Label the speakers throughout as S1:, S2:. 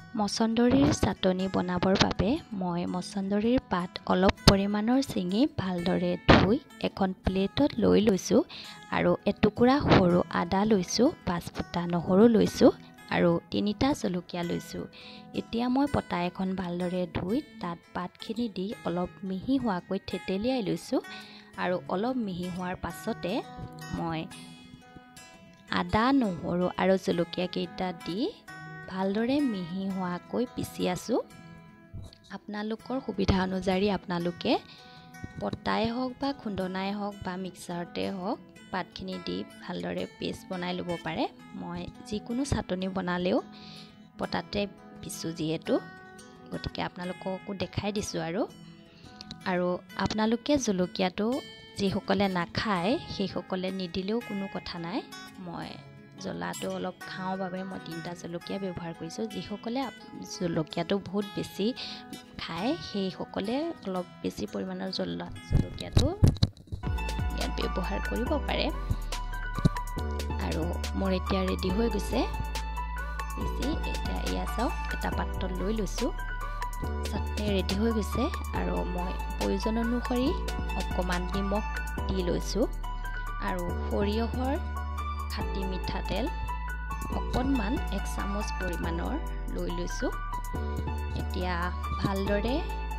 S1: মছন্দৰীৰ চাটনি বনাবৰ বাবে মই মছন্দৰীৰ পাত অলপ পৰিমাণৰ ছিঙি ভালদৰে ধুই এখন প্লেটত লৈ লৈছোঁ আৰু এটুকুৰা সৰু আদা লৈছোঁ, 5 ফুটা নহৰু লৈছোঁ আৰু 3টা জলকীয়া লৈছোঁ। এতিয়া মই পটা এখন ভালদৰে ধুই তাত পাতখিনি দি অলপ মিহি হোৱাকৈ থেতেলিয়াই লৈছোঁ আৰু অলপ মিহি হোৱাৰ পাছতে মই আদা, নহৰু আৰু জলকীয়া কেইটা দি ভালদৰে মিহি হোৱাকৈ পিচি আছোঁ। আপোনালোকৰ সুবিধা অনুযায়ী আপোনালোকে পটাই হওক বা খুন্দনাই হওক বা মিক্সাৰতে হওক পাতখিনি দি ভালদৰে পেষ্ট বনাই ল'ব পাৰে। মই যিকোনো চাটনি বনালেও পটাতে পিছোঁ যিহেতু, গতিকে আপোনালোককো দেখাই দিছোঁ আৰু আপোনালোকে জলকীয়াটো যিসকলে নাখায় সেইসকলে নিদিলেও কোনো কথা নাই। মই জ্বলাটো অলপ খাওঁ বাবে মই 3টা জলকীয়া ব্যৱহাৰ কৰিছোঁ। যিসকলে জলকীয়াটো বহুত বেছি খায় সেইসকলে অলপ বেছি পৰিমাণৰ জলকীয়াটো ইয়াত ব্যৱহাৰ কৰিব পাৰে। আৰু মোৰ এতিয়া ৰেডি হৈ গৈছে পিচি। এতিয়া এয়া চাওক, এটা পাত্ৰত লৈ লৈছোঁ। চাটনি ৰেডি হৈ গৈছে আৰু মই প্ৰয়োজন অনুসৰি অকণমান নিমখ দি লৈছোঁ আৰু সৰিয়হৰ খাটি মিঠাতেল অকণমান 1 চামুচ পৰিমাণৰ লৈ লৈছোঁ। এতিয়া ভালদৰে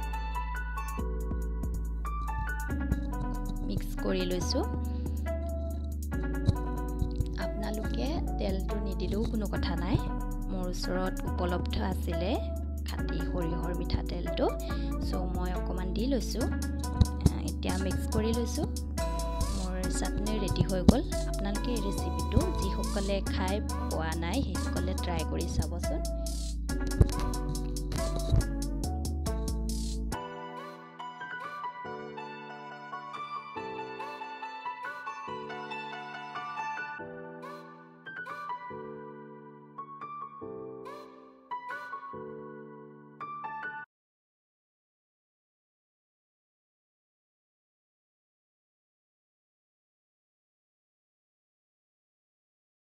S1: মিক্স কৰি লৈছোঁ। আপোনালোকে তেলটো নিদিলেও কোনো কথা নাই, মোৰ ওচৰত উপলব্ধ আছিলে খাটি সৰিয়হৰ মিঠাতেলটো, মই অকণমান দি লৈছোঁ। এতিয়া মিক্স কৰি লৈছোঁ। মোৰ চাটনি ৰেডি হৈ গ'ল। আপোনালোকে এই ৰেচিপিটো যিসকলে খাই পোৱা নাই সেইসকলে ট্ৰাই কৰি চাবচোন।